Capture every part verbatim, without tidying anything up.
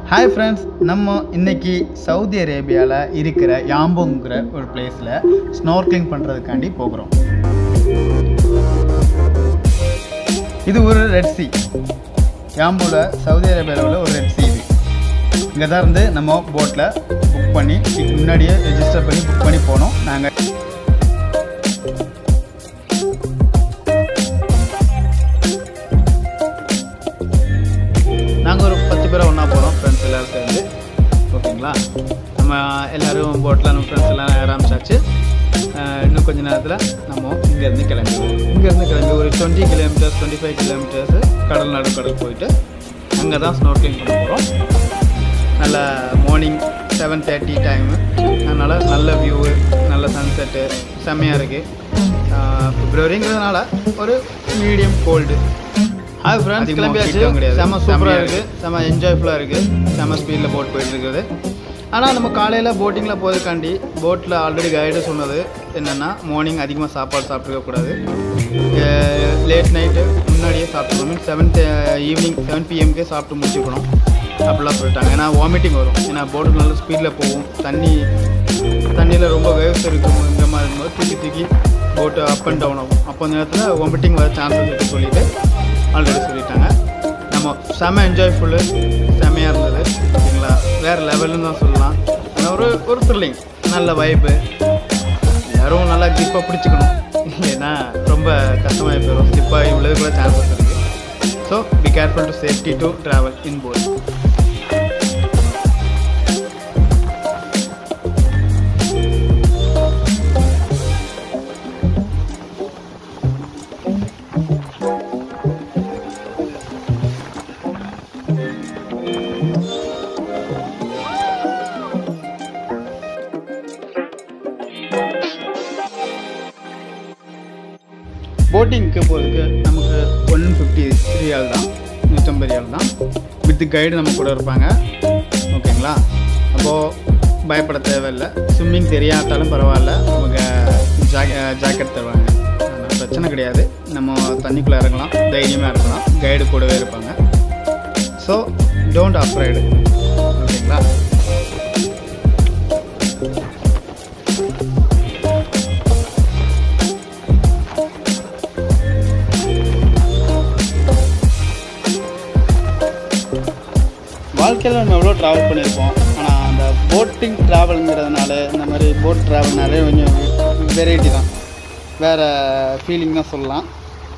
Hi friends, நம்ம இன்னைக்கு Saudi அரேபியால இருக்கிற யாம்புங்கிற ஒரு பிளேஸ்ல ஸ்னோர்க்லிங் பண்றதுக்காண்டி போறோம். இது ஒரு ரெட் சீ. யாம்புல சவுதி அரேபியால உள்ள ஒரு ரெட் சீ இது. இங்க தான் இருந்து நம்ம போட்ல புக் பண்ணி முன்னாடியே ரெஜிஸ்டர் பண்ணி புக் பண்ணி போனோம். நாங்க நாங்கள் ஒரு பத்து பேரை ஒன்றா போகிறோம் ஃப்ரெண்ட்ஸ் எல்லோரும் சேர்ந்து. ஓகேங்களா, நம்ம எல்லோரும் போட்டில் நம்ம ஃப்ரெண்ட்ஸ் எல்லாம் ஆரம்பிச்சாச்சு. இன்னும் கொஞ்சம் நேரத்தில் நம்ம இங்கேருந்து கிளம்பிடுவோம். இங்கேருந்து கிளம்பி ஒரு twenty kilometres twenty five kilometres கடல் நடுக்கடல் போயிட்டு அங்கே தான் ஸ்னோர்க்லிங் பண்ண போகிறோம். நல்ல மார்னிங் செவன் தேர்ட்டி டைமு, அதனால் நல்ல வியூவு, நல்ல சன்செட்டு செம்மையாக இருக்குது. பிப்ரவரிங்கிறதுனால ஒரு மீடியம் கோல்டு. ஹாய் ஃப்ரெண்ட்ஸ், கிளம்பியாச்சு. செம்ம சூப்பராக இருக்குது, செம்ம என்ஜாய்ஃபுல்லாக இருக்குது, செம்ம ஸ்பீடில் போட் போயிட்டுருக்குது. ஆனால் நம்ம காலையில் போட்டிங்கில் போகிறதுக்காண்டி போட்டில் ஆல்ரெடி கைடு சொன்னது என்னென்னா மார்னிங் அதிகமாக சாப்பாடு சாப்பிட்டுக்கக்கூடாது, லேட் நைட்டு முன்னாடியே சாப்பிட்டுக்கணும், மீன்ஸ் செவன் ஈவினிங் செவன் பிஎம்கே சாப்பிட்டு முடிச்சுக்கணும் அப்படிலாம் சொல்லிட்டாங்க. ஏன்னா வாமிட்டிங் வரும், ஏன்னா போட்டு நல்ல ஸ்பீடில் போகும், தண்ணி தண்ணியில் ரொம்ப வேவ்ஸ் இருக்கும், இந்த மாதிரி இருக்கும்போது தூக்கி தூக்கி போட்டு அப் அண்ட் டவுன் ஆகும். அப்போ அந்த நேரத்தில் வாமிட்டிங் வர சான்சஸ் இருக்குது சொல்லிவிட்டு ஆல்ரெடி சொல்லிட்டாங்க. நம்ம செம்ம என்ஜாய்ஃபுல்லு, செம்மையாக இருந்தது. ஓகேங்களா, வேறு லெவலுன்னு தான் சொல்லலாம். ஆனால் ஒரு ஒரு த்ரில்லிங், நல்ல வைப்பு. யாரும் நல்லா கிரிப்பாக பிடிச்சிக்கணும், இல்லைன்னா ரொம்ப கஷ்டமாக போயிடும், ஸ்லிப்பாகி உள்ளது கூட சான்சஸ் இருக்குது. So be careful to safety to travel in boat. போட்டிங்க்கு போகிறதுக்கு நமக்கு ஒன் ஃபிஃப்டி ரியால் தான், நூற்றம்பது ரியால் தான். வித் கைடு நம்ம கூட இருப்பாங்க. ஓகேங்களா, அப்போது பயப்பட தேவையில்லை. ஸ்விம்மிங் தெரியாட்டாலும் பரவாயில்ல, நமக்கு ஜாக்கெ ஜாக்கெட் தருவாங்க, அதனால் பிரச்சனை கிடையாது. நம்ம தண்ணிக்குள்ளே இறங்கலாம், தைரியமாக இருக்கலாம், கைடு கூடவே இருப்பாங்க. So don't afraid. ஓகேங்களா, வாழ்க்கையில் நம்ம எவ்வளோ ட்ராவல் பண்ணியிருப்போம், ஆனால் அந்த போட்டிங் ட்ராவலுங்கிறதுனால இந்த மாதிரி போட் ட்ராவல்னாலே கொஞ்சம் வெரைட்டி தான், வேறு ஃபீலிங் தான் சொல்லலாம்.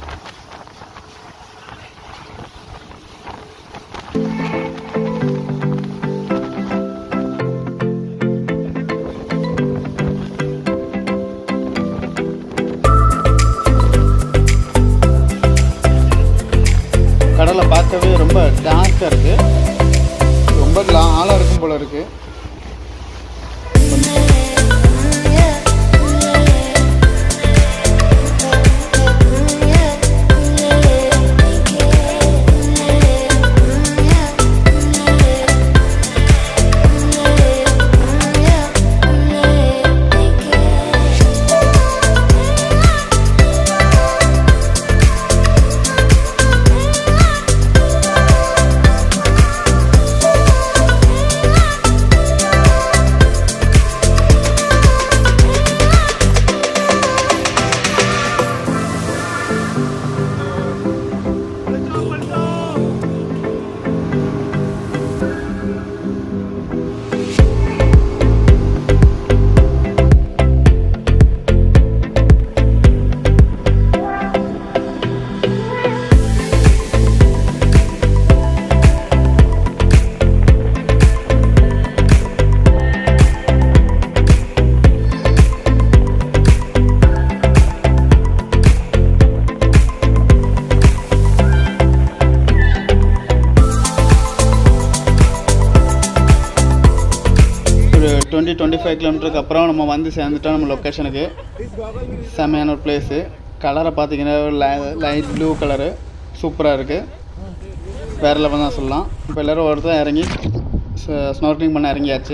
கடலை பார்க்கவே ரொம்ப டார்க்காக இருக்குது, ரொம்ப ஆழம் இருக்கும் போல இருக்குது. டுவெண்ட்டி டுவெண்ட்டி ஃபைவ் கிலோமீட்டருக்கு அப்புறம் நம்ம வந்து சேர்ந்துட்டோம் நம்ம லொக்கேஷனுக்கு. செம்மையான ஒரு பிளேஸு. கலரை பார்த்தீங்கன்னா லைட் ப்ளூ கலரு சூப்பராக இருக்குது, வேறு லெவல் தான் சொல்லலாம். இப்போ எல்லோரும் ஒருத்தர் இறங்கி ஸ்னோர்க்லிங் பண்ண இறங்கியாச்சு.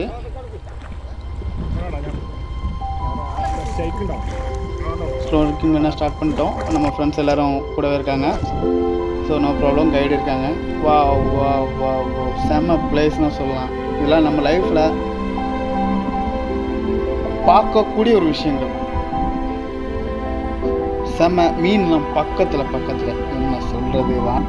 ஸ்னோர்க்லிங் பண்ண ஸ்டார்ட் பண்ணிட்டோம். நம்ம ஃப்ரெண்ட்ஸ் எல்லோரும் கூடவே இருக்காங்க. ஸோ நோ ப்ராப்ளம், கைடு இருக்காங்க. வா வா வா வா செம்ம பிளேஸ்னு சொல்லலாம். இதெல்லாம் நம்ம லைஃப்பில் பார்க்கக்கூடிய ஒரு விஷயங்கள். செம்ம மீன்லாம் பக்கத்தில் பக்கத்தில் என்ன சொல்கிறது தான்.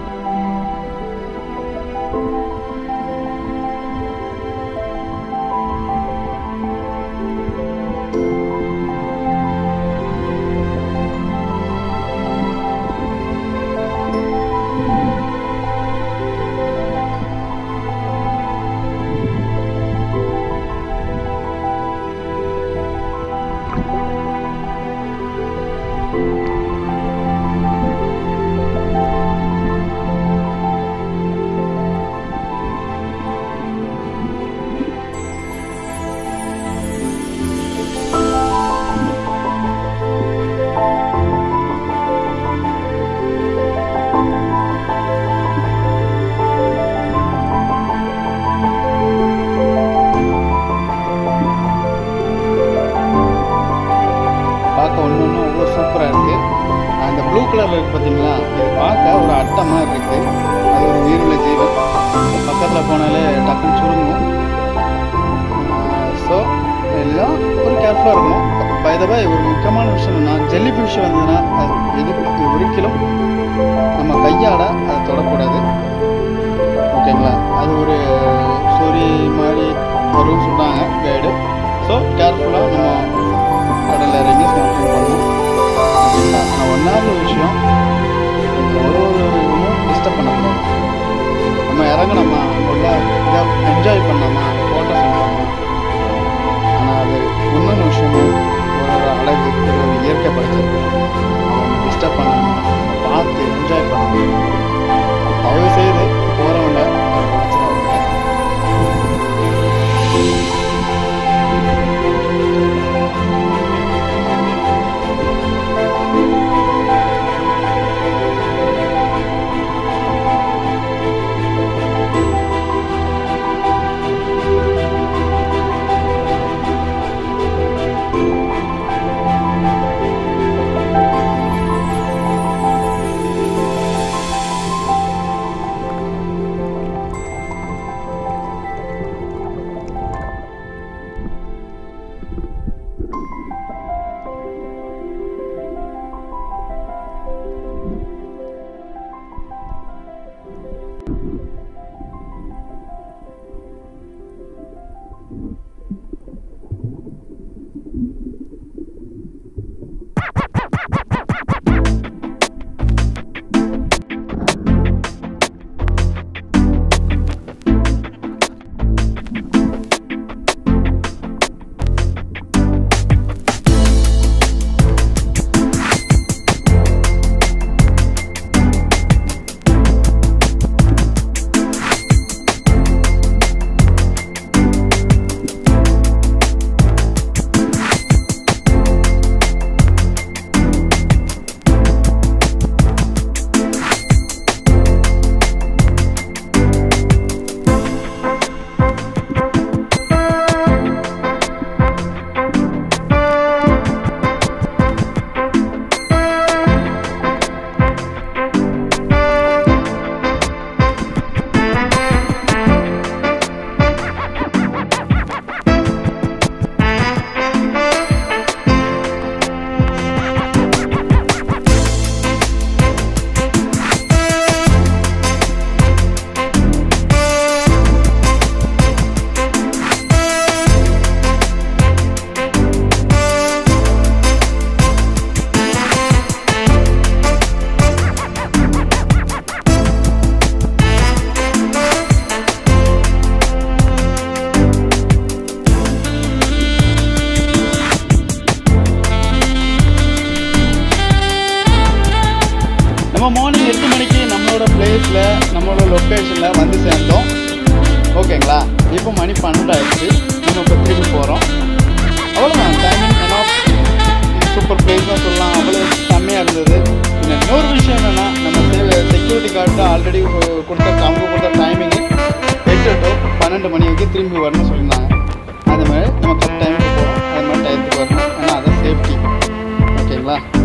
பார்த்தீங்களா, இது பார்க்க ஒரு அட்டை மாதிரி இருக்குது. அது ஒரு உயிருள்ள ஜீவன். பக்கத்தில் போனாலே டக்குன்னு சுருங்கும். ஸோ எல்லாம் ஒரு கேர்ஃபுல்லாக இருக்கணும். பைதவா ஒரு முக்கியமான விஷயம் என்னன்னா, ஜெல்லி ஃபிஷ் வந்ததுன்னா அது எது ஒரிக்கலும் நம்ம கையாட அதை தொடக்கூடாது. ஓகேங்களா, அது ஒரு சொறி மாதிரி வரும்னு சொல்கிறாங்க கைடு. ஸோ கேர்ஃபுல்லாக நம்ம கடலில் இறங்கி ஸ்னார்க்கிங் பண்ணணும். ஓகேங்களா, நான் ஒன்றாவது விஷயம், ஒரு ஒரு இதுவும் டிஸ்டர்ப் பண்ணக்கூடாது. நம்ம இறங்கினோமா நல்லா இதாக என்ஜாய் பண்ணாமா ஃபோட்டோஸ் எடுக்கலாமா. ஆனால் அது இன்னொரு விஷயமும் ஒரு அழகு, ஒரு இயற்கை படைச்சிருக்கு. அவங்க டிஸ்டர்ப் பண்ணாமல் பார்த்து என்ஜாய் பண்ணணும். தயவு செய்து போகிறவங்க அதை படைச்சிடாங்க. நம்ம மார்னிங் எட்டு மணிக்கு நம்மளோட பிளேஸில் நம்மளோட லொக்கேஷனில் வந்து சேர்ந்தோம். ஓகேங்களா, இப்போ மணி பன்னெண்டு ஆயிடுச்சு. நம்ம இப்போ திரும்பி போகிறோம். அவ்வளோதான், டைமிங் ஏன்னா சூப்பர் பிளேஸ் தான் சொல்லலாம். அவ்வளோ செம்மையாக இருந்தது. இன்னும் இன்னொரு விஷயம் என்னென்னா, நம்ம செக்யூரிட்டி கார்டு ஆல்ரெடி கொடுத்த அவங்க கொடுத்த டைமிங்கு எட்டு டு பன்னெண்டு மணி வரைக்கும் திரும்பி வரணும்னு சொல்லியிருந்தாங்க. அது மாதிரி நம்ம கரெக்ட் டைமுக்கு போகிறோம். அது மாதிரி டயத்துக்கு வரணும். ஏன்னா அதான் சேஃப்டி. ஓகேங்களா.